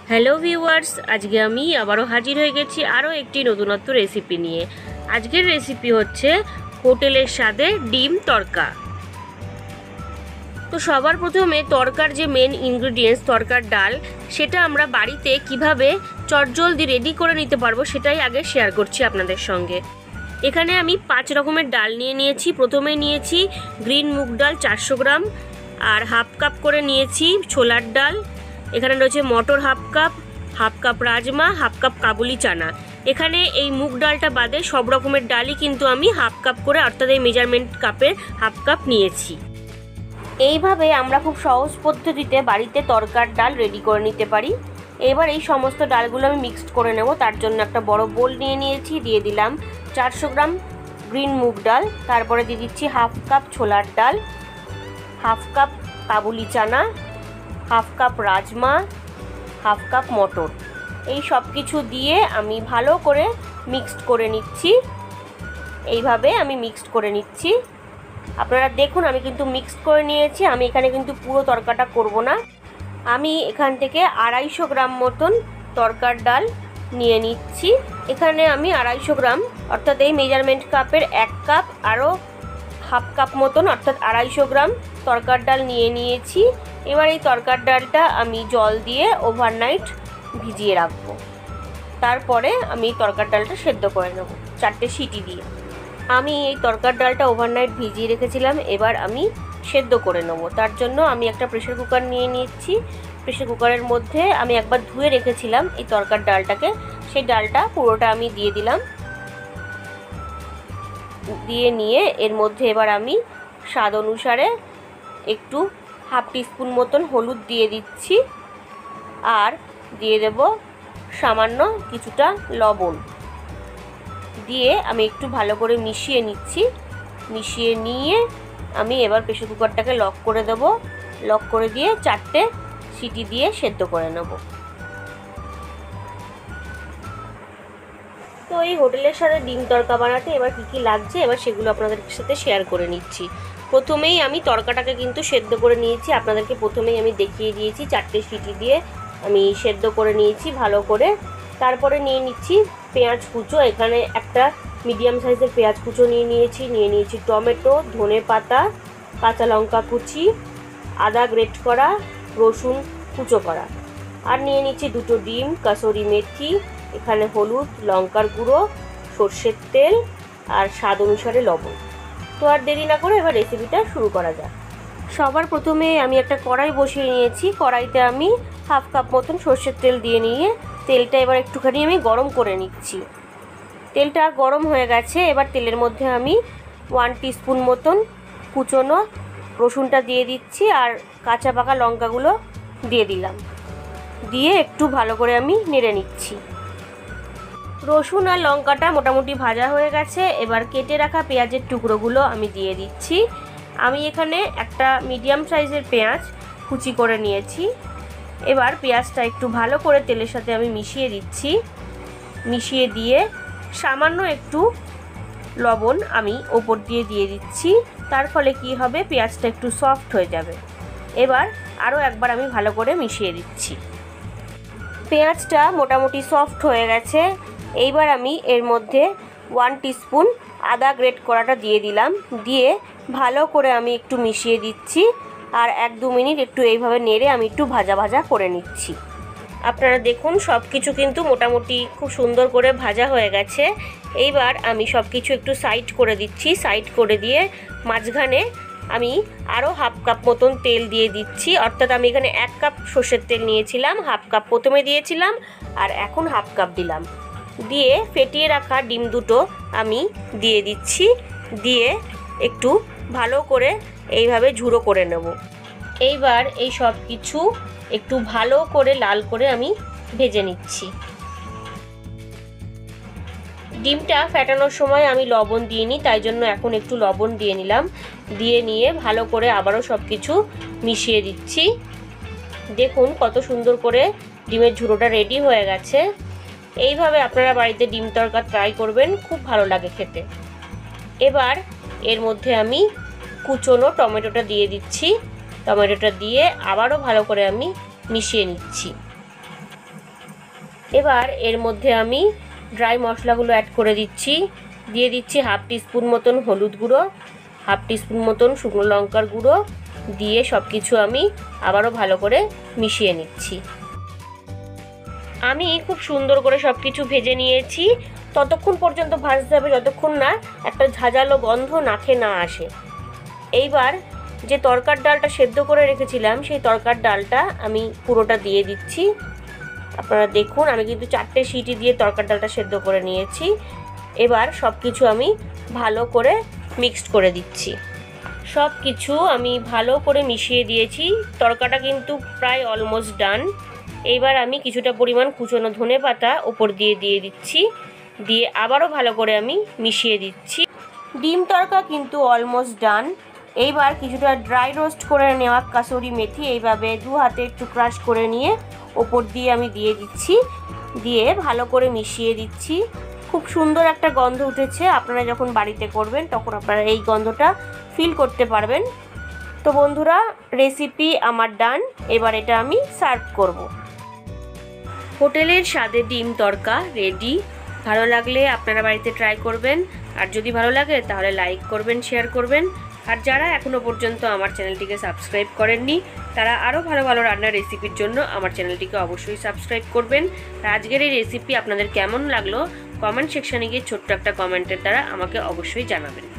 Hello viewers, আজকে আমি আবারও হাজির হয়ে গেছি আরও একটি নতুনত্ব রেসিপি নিয়ে। আজকের রেসিপি হচ্ছে হোটেলের স্বাদে ডিম তড়কা। তো সবার প্রথমে তড়কার যে মেন ইনগ্রিডিয়েন্টস তড়কার ডাল, সেটা আমরা বাড়িতে কিভাবে চটজলদি রেডি করে নিতে পারবো সেটাই আগে শেয়ার করছি আপনাদের সঙ্গে। এখানে আমি 5 রকমের ডাল নিয়ে নিয়েছি। প্রথমে নিয়েছি গ্রিন মুগ ডাল 400 গ্রাম, আর হাফ কাপ করে নিয়েছি ছোলার ডাল। এখানে রয়েছে মটর হাফ কাপ রাজমা, হাফ কাপ কাবুলি চানা। এখানে এই মুগ ডালটা বাদে সব রকমের ডালই কিন্তু আমি হাফ কাপ করে, অর্থাৎ এই মেজারমেন্ট কাপের হাফ কাপ নিয়েছি। এইভাবে আমরা খুব সহজ পদ্ধতিতে বাড়িতে তড়কার ডাল রেডি করে নিতে পারি। এবার এই সমস্ত ডালগুলো আমি মিক্সড করে নেব। তার জন্য একটা বড় বোল নিয়ে নিয়েছি। দিয়ে দিলাম 400 গ্রাম গ্রিন মুগ ডাল, তারপরে দিয়ে দিচ্ছি হাফ কাপ ছোলার ডাল, হাফ কাপ কাবুলি চানা, হাফ কাপ রাজমা, হাফ কাপ মটর। এই সব কিছু দিয়ে আমি ভালো করে মিক্সড করে নিচ্ছি। এইভাবে আমি মিক্সড করে নিচ্ছি। আপনারা দেখুন, আমি কিন্তু মিক্সড করে নিয়েছি। আমি এখানে কিন্তু পুরো তড়কাটা করব না। আমি এখান থেকে 250 গ্রাম মতন তড়কার ডাল নিয়ে নিচ্ছি। এখানে আমি 250 গ্রাম, অর্থাৎ এই মেজারমেন্ট কাপের 1 কাপ আরও হাফ কাপ মতন, অর্থাৎ 250 গ্রাম তড়কার ডাল নিয়ে নিয়েছি। এবার এই তড়কার ডালটা আমি জল দিয়ে ওভারনাইট ভিজিয়ে রাখবো। তারপরে আমি তড়কার ডালটা সেদ্ধ করে নেব 4টে সিটি দিয়ে। আমি এই তড়কার ডালটা ওভারনাইট ভিজিয়ে রেখেছিলাম, এবার আমি সেদ্ধ করে নেব। তার জন্য আমি একটা প্রেসার কুকার নিয়ে নিচ্ছি। প্রেসার কুকারের মধ্যে আমি একবার ধুয়ে রেখেছিলাম এই তড়কার ডালটাকে, সেই ডালটা পুরোটা আমি দিয়ে দিলাম। দিয়ে নিয়ে এর মধ্যে এবার আমি স্বাদ অনুসারে একটু হাফ টিস্পুন মতন হলুদ দিয়ে দিচ্ছি, আর দিয়ে দেব সামান্য কিছুটা লবণ। দিয়ে আমি একটু ভালো করে মিশিয়ে নিচ্ছি। মিশিয়ে নিয়ে আমি এবার প্রেসার কুকারটাকে লক করে দেব। লক করে দিয়ে 4টে সিটি দিয়ে সেদ্ধ করে নেব। তো এই হোটেলের সাথে ডিম তড়কা বানাতে এবার কী লাগছে, এবার সেগুলো আপনাদের সাথে শেয়ার করে নিচ্ছি। প্রথমেই আমি তড়কাটাকে কিন্তু সেদ্ধ করে নিয়েছি। আপনাদেরকে প্রথমেই আমি দেখিয়ে দিয়েছি, 4টে সিটি দিয়ে আমি সেদ্ধ করে নিয়েছি ভালো করে। তারপরে নিয়ে নিচ্ছি পেঁয়াজ কুচো। এখানে একটা মিডিয়াম সাইজের পেঁয়াজ কুচো নিয়ে নিয়েছি টমেটো, ধনে পাতা, কাঁচা লঙ্কা কুচি, আদা গ্রেট করা, রসুন কুচো করা, আর নিয়ে নিচ্ছি 2টো ডিম, কাসুরি মেথি, এখানে হলুদ, লঙ্কার গুঁড়ো, সর্ষের তেল, আর স্বাদ অনুসারে লবণ। তো আর দেরি না করে এবার রেসিপিটা শুরু করা যাক। সবার প্রথমে আমি একটা কড়াই বসিয়ে নিয়েছি। কড়াইতে আমি হাফ কাপ মতন সর্ষের তেল দিয়ে নিয়ে তেলটা এবার একটুখানি আমি গরম করে নিচ্ছি। তেলটা গরম হয়ে গেছে। এবার তেলের মধ্যে আমি 1 টিস্পুন মতন কুচোনো রসুনটা দিয়ে দিচ্ছি, আর কাঁচা পাকা লঙ্কাগুলো দিয়ে দিলাম। দিয়ে একটু ভালো করে আমি নেড়ে নিচ্ছি। রসুন আর লঙ্কাটা মোটামুটি ভাজা হয়ে গেছে। এবার কেটে রাখা পেঁয়াজের টুকরোগুলো আমি দিয়ে দিচ্ছি। আমি এখানে একটা মিডিয়াম সাইজের পেঁয়াজ কুচি করে নিয়েছি। এবার পেঁয়াজটা একটু ভালো করে তেলের সাথে আমি মিশিয়ে দিচ্ছি। মিশিয়ে দিয়ে সামান্য একটু লবণ আমি ওপর দিয়ে দিচ্ছি। তার ফলে কি হবে, পেঁয়াজটা একটু সফট হয়ে যাবে। এবার আরও একবার আমি ভালো করে মিশিয়ে দিচ্ছি। পেঁয়াজটা মোটামুটি সফট হয়ে গেছে। এইবার আমি এর মধ্যে 1 টিস্পুন আদা গ্রেট করাটা দিয়ে দিলাম। দিয়ে ভালো করে আমি একটু মিশিয়ে দিচ্ছি, আর 1-2 মিনিট একটু এইভাবে নেড়ে আমি একটু ভাজা ভাজা করে নিচ্ছি। আপনারা দেখুন, সব কিছু কিন্তু মোটামুটি খুব সুন্দর করে ভাজা হয়ে গেছে। এইবার আমি সব কিছু একটু সাইড করে দিচ্ছি। সাইড করে দিয়ে মাঝখানে আমি আরও হাফ কাপ মতন তেল দিয়ে দিচ্ছি। অর্থাৎ আমি এখানে 1 কাপ সর্ষের তেল নিয়েছিলাম, হাফ কাপ প্রথমে দিয়েছিলাম, আর এখন হাফ কাপ দিলাম। দিয়ে ফেটিয়ে রাখা ডিম দুটো আমি দিয়ে দিচ্ছি। দিয়ে একটু ভালো করে এইভাবে ঝুড়ো করে নেব। এইবার এই সব কিছু একটু ভালো করে লাল করে আমি ভেজে নিচ্ছি। ডিমটা ফেটানোর সময় আমি লবণ দিইনি, তাই জন্য এখন একটু লবণ দিয়ে নিলাম। দিয়ে নিয়ে ভালো করে আবারও সব কিছু মিশিয়ে দিচ্ছি। দেখুন কত সুন্দর করে ডিমের ঝুড়োটা রেডি হয়ে গেছে। এইভাবে আপনারা বাড়িতে ডিম তড়কা ট্রাই করবেন, খুব ভালো লাগে খেতে। এবার এর মধ্যে আমি কুচোনো টমেটোটা দিয়ে দিচ্ছি। টমেটোটা দিয়ে আবারও ভালো করে আমি মিশিয়ে নিচ্ছি। এবার এর মধ্যে আমি ড্রাই মশলাগুলো অ্যাড করে দিচ্ছি। দিয়ে দিচ্ছি হাফ টিস্পুন মতন হলুদ গুঁড়ো, হাফ টিস্পুন মতন শুকনো লঙ্কার গুঁড়ো, দিয়ে সব কিছু আমি আবারও ভালো করে মিশিয়ে নিচ্ছি। আমি খুব সুন্দর করে সব কিছু ভেজে নিয়েছি। ততক্ষণ পর্যন্ত ভাজতে হবে যতক্ষণ না একটা ঝাঁঝালো গন্ধ নাকে না আসে। এইবার যে তরকার ডালটা সেদ্ধ করে রেখেছিলাম সেই তরকার ডালটা আমি পুরোটা দিয়ে দিচ্ছি। আপনারা দেখুন আমি কিন্তু 4টে সিটি দিয়ে তরকার ডালটা সেদ্ধ করে নিয়েছি। এবার সব কিছু আমি ভালো করে মিক্সড করে দিচ্ছি। সব কিছু আমি ভালো করে মিশিয়ে দিয়েছি। তরকাটা কিন্তু প্রায় অলমোস্ট ডান। এইবার আমি কিছুটা পরিমাণ কুচনো ধনেপাতা ওপর দিয়ে দিচ্ছি, দিয়ে আবারও ভালো করে আমি মিশিয়ে দিচ্ছি। ডিম তরকা কিন্তু অলমোস্ট ডান। এইবার কিছুটা ড্রাই রোস্ট করে নেওয়া কাসুরি মেথি এইভাবে 2 হাতে একটু ক্রাশ করে নিয়ে ওপর দিয়ে আমি দিয়ে দিচ্ছি, দিয়ে ভালো করে মিশিয়ে দিচ্ছি। খুব সুন্দর একটা গন্ধ উঠেছে। আপনারা যখন বাড়িতে করবেন তখন আপনারা এই গন্ধটা ফিল করতে পারবেন। তো বন্ধুরা, রেসিপি আমার ডান। এবার এটা আমি সার্ভ করব। হোটেলের স্বাদে ডিম তরকা রেডি। ভালো লাগলে আপনারা বাড়িতে ট্রাই করবেন, আর যদি ভালো লাগে তাহলে লাইক করবেন, শেয়ার করবেন। আর যারা এখনও পর্যন্ত আমার চ্যানেলটিকে সাবস্ক্রাইব করেননি তারা আরও ভালো ভালো রান্নার রেসিপির জন্য আমার চ্যানেলটিকে অবশ্যই সাবস্ক্রাইব করবেন। আর আজকের এই রেসিপি আপনাদের কেমন লাগলো কমেন্ট সেকশানে গিয়ে ছোট্ট একটা কমেন্টের দ্বারা আমাকে অবশ্যই জানাবেন।